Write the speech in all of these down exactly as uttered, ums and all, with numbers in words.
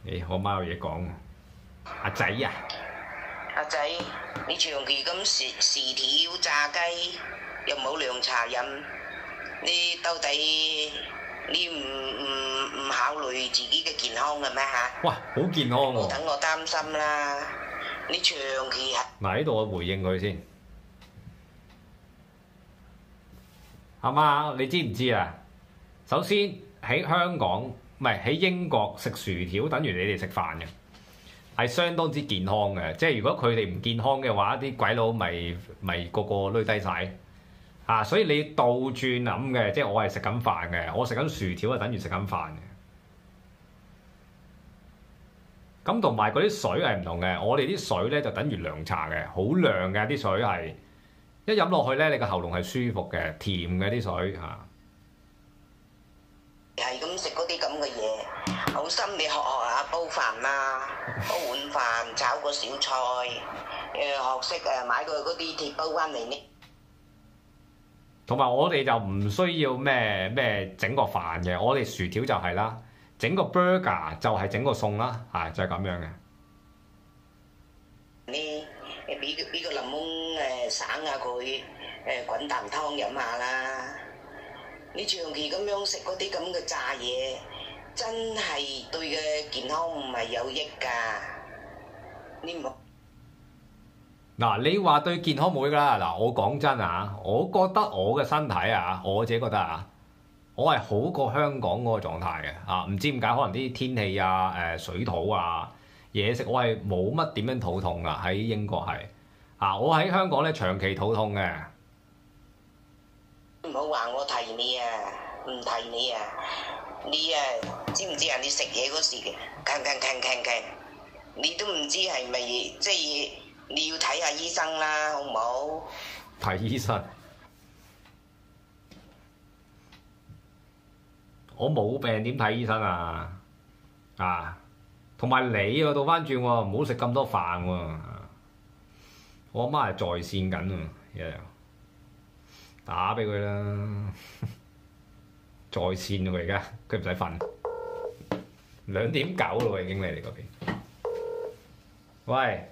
誒，我媽有嘢講。阿仔啊， 阿仔，你長期咁薯薯條炸雞，又冇涼茶飲，你到底你唔唔唔考慮自己嘅健康嘅咩嚇？ 哇，好健康喎！ 等我擔心啦，你長期係嗱，呢度我回應佢先。阿媽，你知唔知啊？首先喺香港，唔係喺英國食薯條，等於你哋食飯嘅，係相當之健康嘅。即係如果佢哋唔健康嘅話，啲鬼佬咪咪個個攣低晒。啊！所以你倒轉諗嘅，即係我係食緊飯嘅，我食緊薯條啊，等於食緊飯嘅。咁同埋嗰啲水係唔同嘅，我哋啲水咧就等於涼茶嘅，好涼嘅啲水係，一飲落去咧，你個喉嚨係舒服嘅，甜嘅啲水嚇。 係咁食嗰啲咁嘅嘢，好心你學學下煲飯啦，煲碗飯炒個小菜，誒學識誒買個嗰啲鐵煲翻嚟呢。 同埋我哋就唔需要咩咩整個飯嘅，我哋薯條就係啦，整個 burger 就係整個餸啦，嚇就係、是、咁樣嘅。 你誒俾個俾個檸檬誒省下佢，誒滾啖湯飲下啦。你長期咁樣食嗰啲咁嘅炸嘢，真係對嘅健康唔係有益㗎。你唔好嗱，你話對健康冇益啦。嗱，我講真啊，我覺得我嘅身體啊，我自己覺得啊，我係好過香港嗰個狀態嘅啊。唔知點解，可能啲天氣啊、誒水土啊、嘢食，我係冇乜點樣肚痛噶。喺英國係啊，我喺香港咧長期肚痛嘅。 唔好話我提你啊，唔提你啊，你啊知唔知啊？你食嘢嗰時嘅，鏗鏗鏗鏗鏗，你都唔知係咪即係你要睇下醫生啦，好唔好？ 睇醫生，我冇病點睇醫生啊？啊，同埋你啊倒翻轉喎，唔好食咁多飯喎。我阿媽係在線緊啊，又打俾佢啦，在線喎而家，佢唔使瞓，兩點九咯喎已經嚟你嗰邊。喂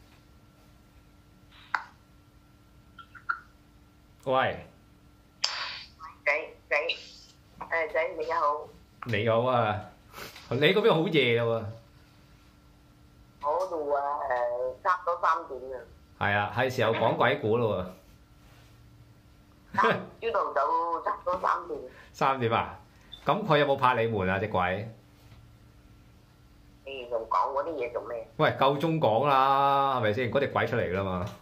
喂， 仔仔，誒仔你好， 你好啊，你嗰邊好夜啦喎。 我度啊誒差唔多三點啊。 係啊，係時候講鬼故咯喎。 呢度就差唔多三點。 三點啊？咁佢有冇拍你門啊？隻鬼？ 你仲講嗰啲嘢做咩？ 喂，夠鐘講啦，係咪先？嗰隻鬼出嚟㗎啦嘛。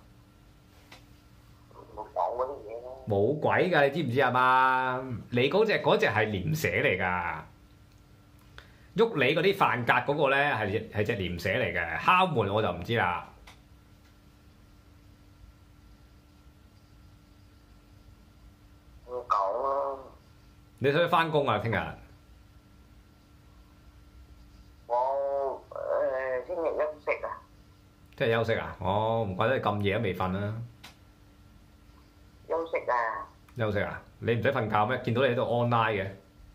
冇講嗰啲嘢啦。 冇鬼㗎，你知唔知啊嘛？你嗰隻嗰隻係廉蛇嚟㗎，喐你嗰啲飯格嗰個咧係係隻廉蛇嚟嘅，敲門我就唔知啦。 唔講咯。 你想去翻工啊？聽日？ 我誒聽日休息啊。 聽日休息啊？哦，唔怪得你咁夜都未瞓啦。 休息啊。 休息啊？你唔使瞓覺咩？見到你喺度 online 嘅。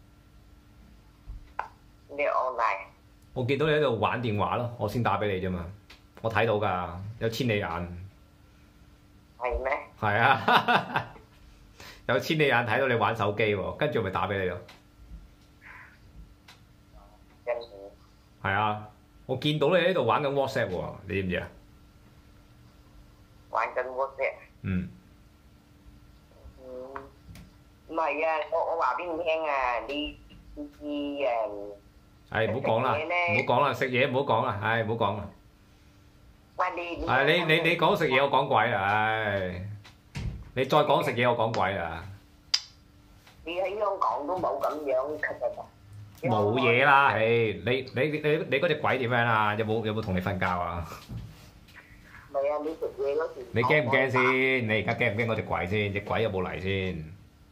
咩 online？ 我見到你喺度玩電話咯，我先打俾你啫嘛。我睇到㗎，有千里眼。 係咩？ 係啊，有千里眼睇到你玩手機喎，跟住咪打俾你咯。 跟住。 係啊，我見到你喺度玩緊 WhatsApp 喎，你知唔知啊？ 玩緊 WhatsApp。 嗯。 嗯。唔係啊，我我話俾你聽啊，你你誒。 係唔好講啦，唔好講啦，食嘢唔好講啦，唉唔好講啦。 喂你。 係你你你講食嘢，我講鬼啊！唉，你再講食嘢，我講鬼啊！ 你喺香港都冇咁樣吸引啊！ 冇嘢啦，唉，你你你你嗰隻鬼點樣啊？有冇有冇同你瞓覺啊？ 唔係啊，你食嘢嗰時。 你驚唔驚先？你而家驚唔驚嗰隻鬼先？隻鬼有冇嚟先？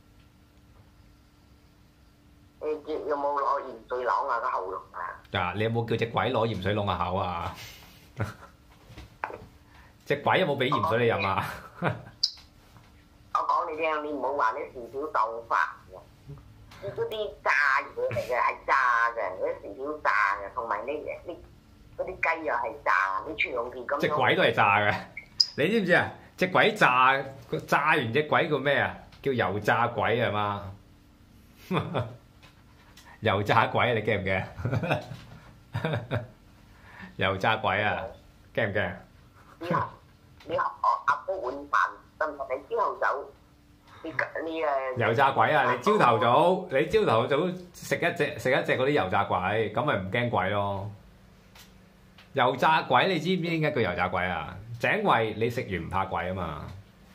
誒，有冇攞鹽水啷下個喉嚨啊？ 嗱，你有冇叫隻鬼攞鹽水啷下口啊？隻鬼有冇俾鹽水你飲啊？ 我講你聽，你唔好話啲薯條當飯嘅，嗰啲炸嘢嚟嘅，係炸嘅，嗰啲薯條炸嘅，同埋呢呢嗰啲雞又係炸，啲長期咁。 隻鬼都係炸嘅，你知唔知啊？隻鬼炸，炸完隻鬼叫咩啊？叫油炸鬼係嘛？油炸鬼你驚唔驚？油炸鬼啊，驚唔驚？ 你學你學阿煲碗飯得唔得？你朝頭早你你誒油炸鬼啊！你朝頭早你朝頭早食一隻食一隻嗰啲油炸鬼，咁咪唔驚鬼咯？油炸鬼你知唔知點解叫油炸鬼啊？就因為你食完唔怕鬼啊嘛！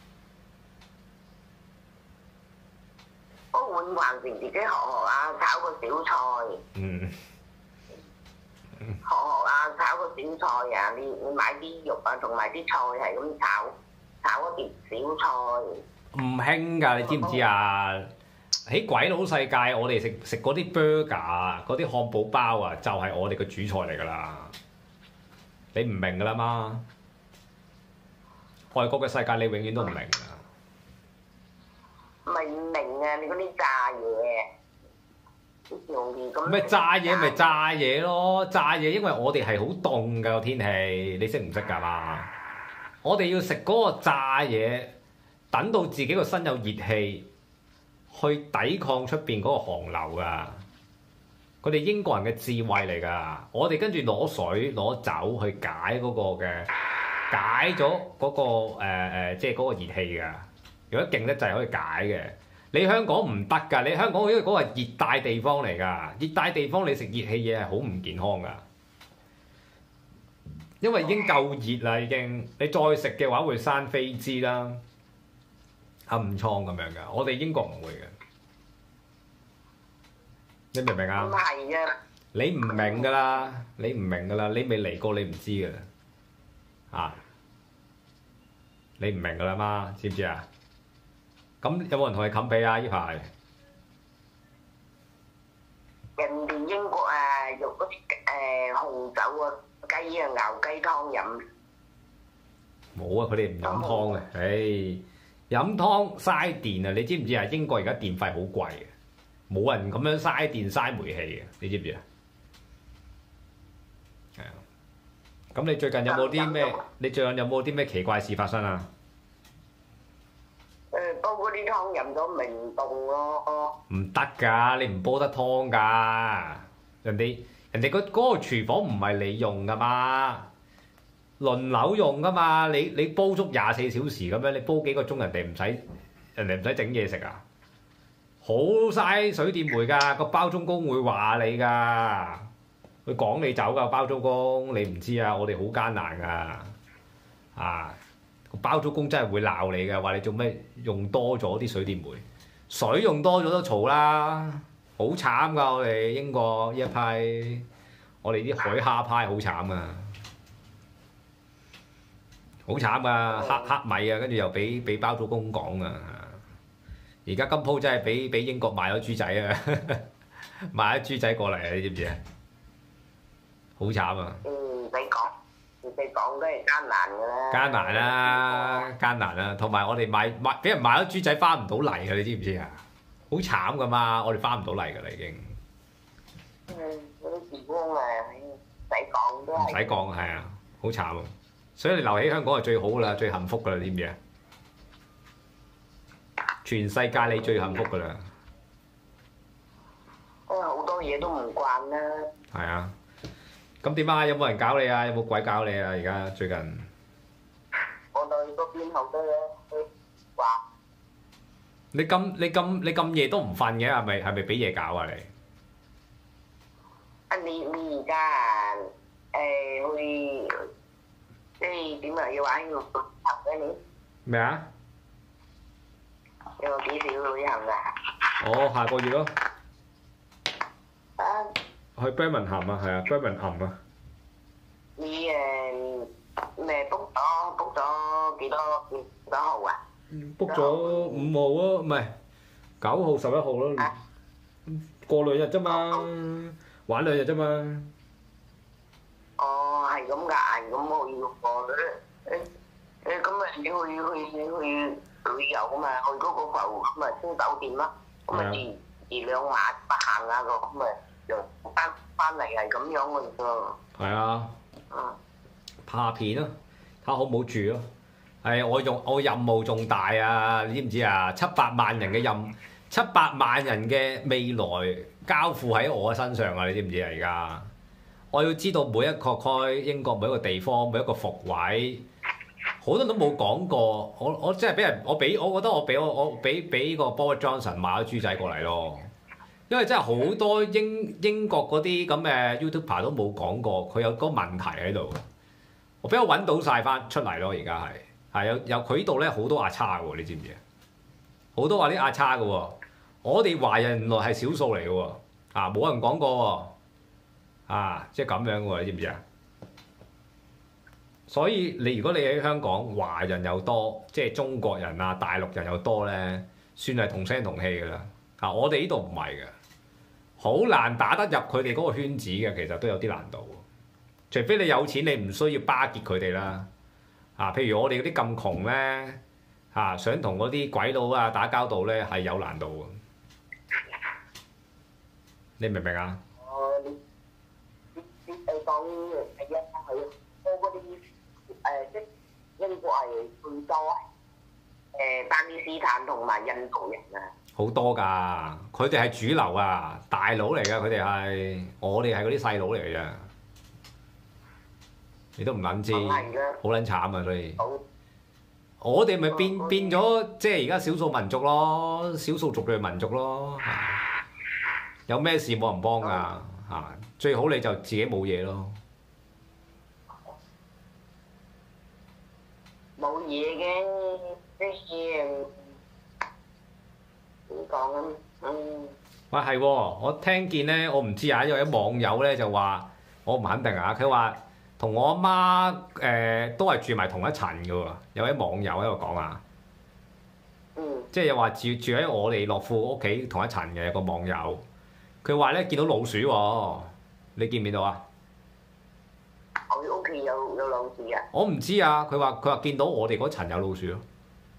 煲碗飯時自己學學啊，炒個小菜。 嗯。 學學啊，炒個小菜啊，你你買啲肉啊，同埋啲菜係咁炒，炒一碟小菜。 唔興㗎，你知唔知啊？喺鬼佬世界，我哋食食嗰啲 burger 啊，嗰啲漢堡包啊，就係、是、我哋嘅主菜嚟㗎啦。你唔明㗎啦嘛？外國嘅世界你永遠都唔明㗎。 唔係唔明啊！你嗰啲炸嘢。 咪炸嘢咪炸嘢咯，炸嘢因為我哋係好凍㗎個天氣，你識唔識㗎嘛？我哋要食嗰個炸嘢，等到自己個身有熱氣，去抵抗出邊嗰個寒流㗎。佢哋英國人嘅智慧嚟㗎，我哋跟住攞水攞酒去解嗰個嘅，解咗嗰、嗰個誒、呃、即係嗰個熱氣㗎。如果勁得滯可以解嘅。你香港唔得㗎，你香港因為嗰個係熱帶地方嚟㗎，熱帶地方你食熱氣嘢係好唔健康㗎，因為已經夠熱啦，已經你再食嘅話會生飛滋啦、暗瘡咁樣㗎。我哋英國唔會嘅，你明唔明啊？ 唔係啊！ 你唔明㗎啦，你唔明㗎啦，你未嚟過你唔知㗎啦，啊！你唔明㗎啦嘛，知唔知啊？咁有冇人同你冚被啊？呢排人哋英國啊，用嗰啲誒紅酒啊、雞啊、牛雞湯飲。 冇啊！佢哋唔飲湯嘅，唉，飲湯嘥電啊！你知唔知啊？英國而家電費好貴嘅，冇人咁樣嘥電嘥煤氣嘅，你知唔知啊？係啊！咁你最近有冇啲咩？你最近有冇啲咩奇怪事發生啊？ 誒煲嗰啲湯飲咗咪唔凍咯。 唔得㗎，你唔煲得湯㗎。人哋人哋嗰嗰個廚房唔係你用㗎嘛，輪流用㗎嘛。你你煲足廿四小時咁樣，你煲幾個鐘，人哋唔使人哋唔使整嘢食啊。好嘥水電煤㗎，個包租公會話你㗎，佢趕你走㗎。包租公你唔知啊，我哋好艱難㗎，啊！個包租公真係會鬧你嘅，話你做咩用多咗啲水電煤，水用多咗都嘈啦，好慘㗎！我哋英國呢一批，我哋啲海蝦派好慘啊，好慘啊！黑黑米啊，跟住又俾俾包租公講啊！而家今鋪真係俾俾英國賣咗豬仔啊，賣咗豬仔過嚟啊！你知唔知啊？好慘啊！ 嗯，唔使講。你講都係艱難㗎啦， 艱難啦，艱難啦，同埋我哋買買俾人買咗豬仔翻唔到嚟㗎，你知唔知啊？好慘㗎嘛，我哋翻唔到嚟㗎啦已經。 嗯，嗰啲時光啊，唔使講都係。 唔使講係啊，好慘啊！所以你留喺香港係最好㗎啦，最幸福㗎啦，知唔知啊？全世界你最幸福㗎啦。 因為好多嘢都唔慣啦。 係啊。咁點啊？有冇人搞你啊？有冇鬼搞你啊？而家最近我哋嗰邊好多嘢話。 你咁你咁你咁夜都唔瞓嘅，係咪係咪俾嘢搞啊你？ 啊你你而家誒去即係點啊？要玩去旅行嘅你？ 咩啊？ 有幾時去旅行啊？ 哦，下個月咯。 啊！ 去 Birmingham 啊，係啊 ，Birmingham 啊。 你誒咩 book 咗 book 咗幾多幾多號啊 ？book 咗五號啊，唔係九號十一號咯。過兩日啫嘛，玩兩日啫嘛。 哦，係咁㗎，係咁可以喎。誒誒咁啊，你去去去旅遊啊嘛，去嗰個浮咁啊租酒店啦，咁啊住住兩晚，行下個咁啊就〜 翻翻嚟係咁樣嘅啫。 係啊， 嗯， 拍片咯，睇下好唔好住咯。係我用我任務重大啊！你知唔知啊？七百萬人嘅任七百萬人嘅未來交付喺我嘅身上啊！你知唔知啊？而家我要知道每一個區英國每一個地方每一個伏位，好多人都冇講過。我我真係俾人我俾我覺得我俾我我俾俾個 Boris Johnson 買咗豬仔過嚟咯。因為真係好多英英國嗰啲咁嘅 YouTuber 都冇講過，佢有個問題喺度。我俾我揾到晒翻出嚟咯，而家係係有有佢呢度咧好多壓差嘅喎，你知唔知啊？好多話啲壓差嘅喎，我哋華人原來係少數嚟嘅喎，啊冇人講過喎，啊即係咁樣嘅喎，你知唔知啊？所以你如果你喺香港華人又多，即係中國人啊、大陸人又多咧，算係同聲同氣嘅啦。啊，我哋呢度唔係嘅。好難打得入佢哋嗰個圈子嘅，其實都有啲難度。除非你有錢，你唔需要巴結佢哋啦。啊，譬如我哋嗰啲咁窮咧，啊想同嗰啲鬼佬啊打交道咧係有難度嘅。你明唔明啊？ 哦，你你你誒講係一係我嗰啲誒即英國係最多誒巴基斯坦同埋印度人啊。好多㗎，佢哋係主流啊，大佬嚟㗎，佢哋係，我哋係嗰啲細佬嚟嘅啫。你都唔撚知，好撚慘啊！所以，我哋咪變變咗，即係而家少數民族咯，少數族裔民族咯。有咩事冇人幫㗎嚇，最好你就自己冇嘢咯。 冇嘢嘅，即係。點講啊？嗯。 喂，係喎，我聽見咧，我唔知啊，有啲網友咧就話，我唔肯定啊。佢話同我阿媽誒、呃、都係住埋同一層嘅喎。有啲網友喺度講啊， 嗯， 即係又話住住喺我哋樂富屋企同一層嘅個網友，佢話咧見到老鼠喎，你見唔見到啊？ 佢屋企有有老鼠啊？ 我唔知啊，佢話佢話見到我哋嗰層有老鼠咯。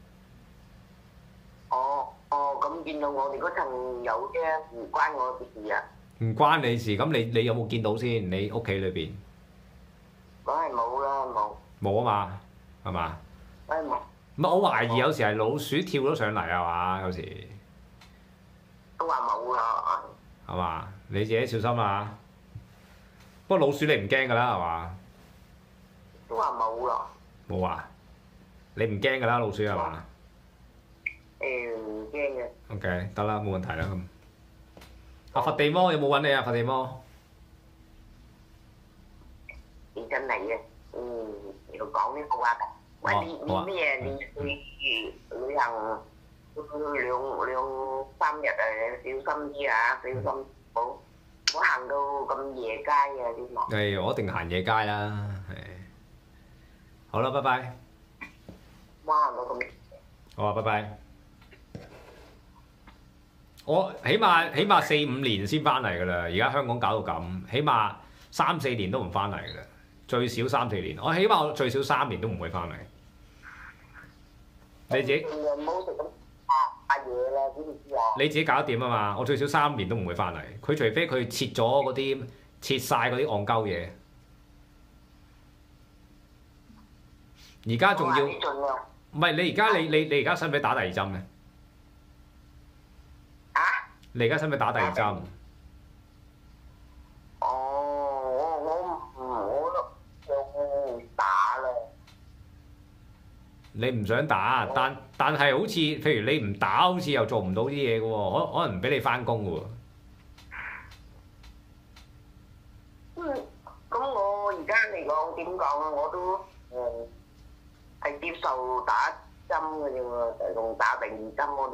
哦。哦，咁見到我哋嗰層有啫，唔關我事啊。 唔關你事，咁你你有冇見到先？你屋企裏邊？ 梗係冇啦，冇。 冇啊嘛，係嘛？ 梗係冇。 唔係，我懷疑有時係老鼠跳咗上嚟啊嘛，有時。 都話冇啦。 係嘛？你自己小心啊！不過老鼠你唔驚㗎啦，係嘛？ 都話冇啦。 冇啊？你唔驚㗎啦，老鼠係嘛？ 誒唔驚嘅。 OK，得啦，冇問題啦咁。啊，佛地魔有冇揾你啊？佛地魔？ 你真係嘅，嗯，又講呢個話題。喂，你你咩？你去旅行兩兩三日啊，小心啲啊，小心唔好唔好行到咁夜街啊啲嘛。 誒，我一定行夜街啦，係。好啦，拜拜。 哇！我咁。 好啊，拜拜。我起碼起碼四五年先翻嚟㗎啦，而家香港搞到咁，起碼三四年都唔翻嚟㗎啦，最少三四年。我起碼我最少三年都唔會翻嚟。你自己唔好食咁啊嘢啦，知唔知啊？ 你自己搞得掂啊嘛！我最少三年都唔會翻嚟。佢除非佢切咗嗰啲切晒嗰啲戇鳩嘢。而家仲要唔係你而家你你你而家使唔使打第二針嘅？ 啊？ 你而家使唔使打第二針？ 哦，我我唔我都想打啦。 你唔想打，但但係好似譬如你唔打，好似又做唔到啲嘢嘅喎，可可能唔俾你翻工嘅喎。 嗯，咁我而家嚟講點講啊？我都誒係接受打針嘅啫喎，仲打第二針我都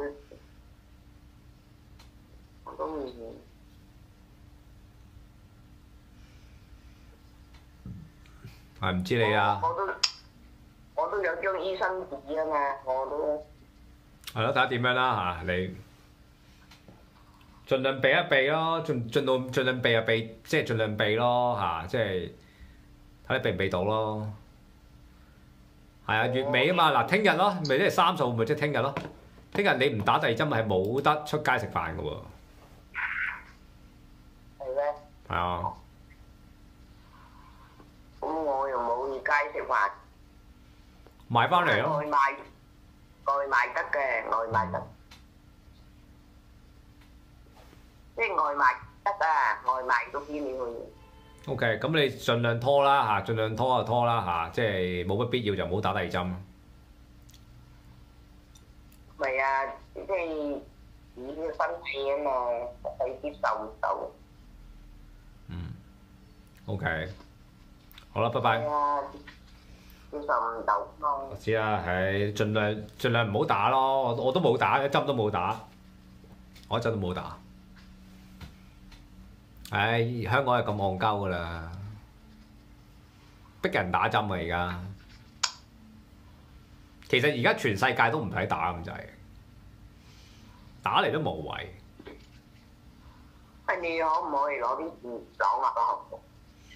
我都唔係唔知你啊？ 我都我都有張醫生紙啊嘛，我都係咯，睇下點樣啦嚇你。盡量避一避咯，盡盡到盡量避就避，即係盡量避咯嚇，即係睇你避唔避到咯。係啊，月尾啊嘛，嗱聽日咯，咪即係三十號，咪即係聽日咯。聽日你唔打第二針係冇得出街食飯嘅喎。 係咩？ 係啊。 咁我又冇去街食飯。 買翻嚟咯。 外賣外賣得嘅，外賣得。即係外賣得啊，外賣都邊你去。 O K， 咁你盡量拖啦嚇，盡量拖就拖啦嚇，即係冇乜必要就唔好打第二針。 咪啊，即係自己嘅身體啊嘛，身體接受唔到。 嗯。O K。好啦，拜拜。 係啊，接受唔到咯。 我知啦，係盡量盡量唔好打咯，我我都冇打，一針都冇打，我一針都冇打。唉，香港係咁戇鳩噶啦，逼人打針啊而家。其實而家全世界都唔使打咁滯，打嚟都無謂。 咁你可唔可以攞啲鹽攞落個喉嚨？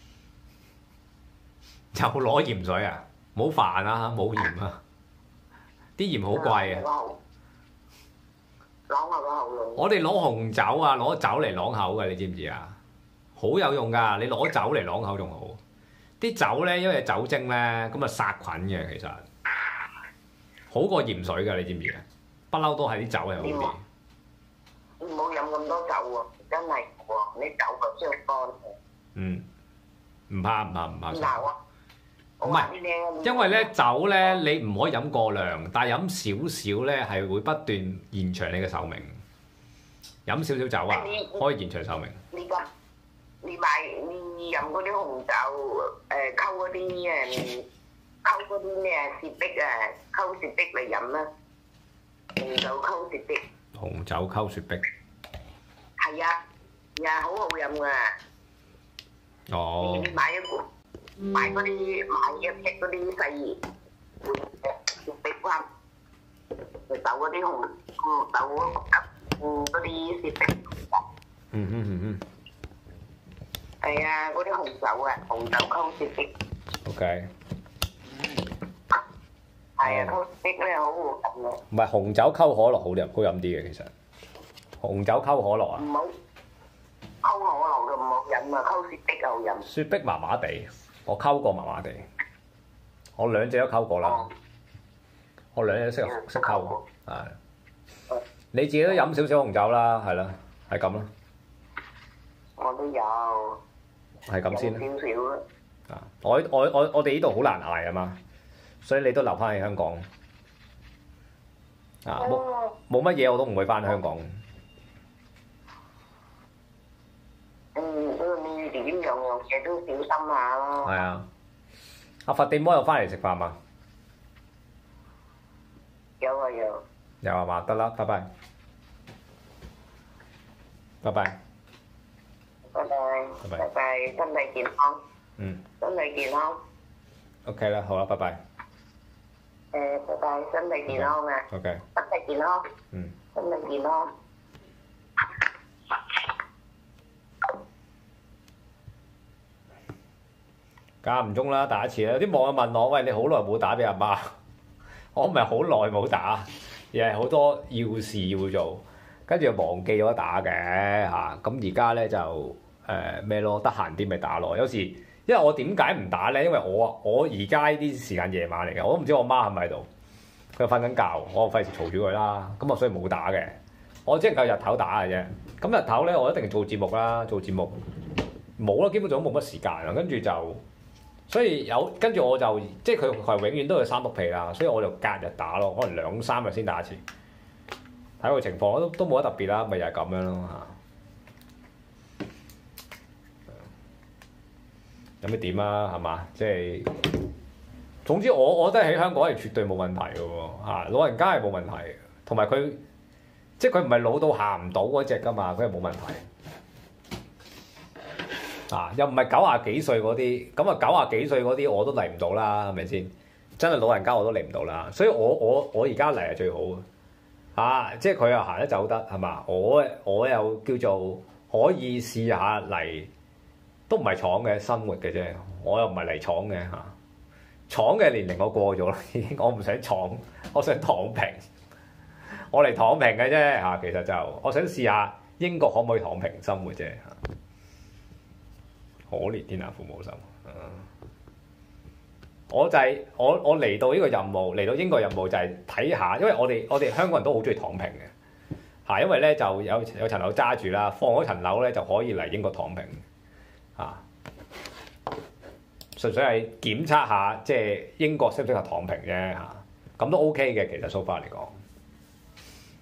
又攞鹽水啊！冇煩啊，冇鹽啊，啲鹽好貴啊！ 啷下個喉嚨。 我哋攞紅酒啊，攞酒嚟啷口嘅，你知唔知啊？好有用㗎，你攞酒嚟啷口仲好。啲酒咧，因為酒精咧，咁啊殺菌嘅，其實好過鹽水㗎，你知唔知啊？不嬲都係啲酒係好啲。 唔好飲咁多酒喎，真係喎，你酒就傷肝。嗯。 唔怕唔怕唔怕。 嗱啊！ 唔係，因為咧酒咧你唔可以飲過量，但係飲少少咧係會不斷延長你嘅壽命。飲少少酒啊，可以延長壽命。 你咁，你買你飲嗰啲紅酒，誒溝嗰啲誒溝嗰啲咩雪碧啊，溝雪碧嚟飲啦。紅酒溝雪碧。 紅酒溝雪碧。 係啊，呀好好飲㗎。 哦。 你買一罐。買嗰啲買一隻嗰啲細雪碧翻，就走嗰啲紅，嗯，走嗰嗯嗰啲雪碧。 嗯嗯嗯嗯。 係啊，嗰啲紅酒啊，紅酒溝雪碧。 O K。 係啊，溝雪碧咧好好飲嘅。 唔係紅酒溝可樂好飲，好飲啲嘅其實。紅酒溝可樂啊？ 唔好，溝可樂就唔好飲啊，溝雪碧好飲。 雪碧麻麻地。我溝過麻麻地，我兩隻都溝過啦。我兩隻都識識溝，係。你自己都飲少少紅酒啦，係啦，係咁啦。 我都有。 係咁先啦。 少少啦。 啊！我我我我哋呢度好難捱啊嘛，所以你都留翻喺香港。啊！冇冇乜嘢我都唔會翻香港。 嗯，你點樣樣嘢都小心下咯。 係啊，阿佛地魔又翻嚟食飯嘛？ 有啊有。 有啊嘛，得啦，拜拜。拜拜。 拜拜。拜拜，身體健康。 嗯。 身體健康。 OK 啦，好啦，拜拜。 誒，拜拜，身體健康啊。 OK。 身體健康。 嗯。 身體健康。 間唔中啦，打一次啦。有啲網友問我：喂，你好耐冇打俾阿媽？我唔係好耐冇打，而係好多要事要做，跟住忘記咗打嘅嚇。咁而家咧就誒咩咯？得閒啲咪打咯。有時因為我點解唔打咧？因為我我而家呢啲時間夜晚嚟嘅，我都唔知我媽係咪喺度。佢瞓緊覺，我費事嘈住佢啦。咁啊，所以冇打嘅。我只能夠日頭打嘅啫。咁日頭咧，我一定做節目啦，做節目冇啦，基本上都冇乜時間啦。跟住就。所以有跟住我就即係佢係永遠都係三碌皮啦，所以我就隔日打咯，可能兩三日先打一次，睇個情況都都冇乜特別啦，咪又係咁樣咯嚇。有咩點啊？係嘛？即係總之我我覺得喺香港係絕對冇問題嘅喎嚇，老人家係冇問題，同埋佢即係佢唔係老到行唔到嗰隻㗎嘛，佢係冇問題。啊！又唔係九廿幾歲嗰啲，咁啊九廿幾歲嗰啲我都嚟唔到啦，係咪先？真係老人家我都嚟唔到啦，所以我我我而家嚟係最好啊！即係佢又行得走得係嘛？我我又叫做可以試下嚟，都唔係闖嘅生活嘅啫，我又唔係嚟闖嘅嚇。闖嘅年齡我過咗啦，已經我唔想闖，我想躺平。我嚟躺平嘅啫嚇，其實就我想試下英國可唔可以躺平生活啫嚇。 可憐天下父母心。嗯、我就係、是、我我嚟到呢個任務，嚟到英國任務就係睇下，因為我哋我哋香港人都好中意躺平嘅嚇，因為咧就有有層樓揸住啦，放嗰層樓咧就可以嚟英國躺平嚇。純粹係檢測下，即係英國適唔適合躺平啫嚇，咁都 OK 嘅，其實 so far 嚟講。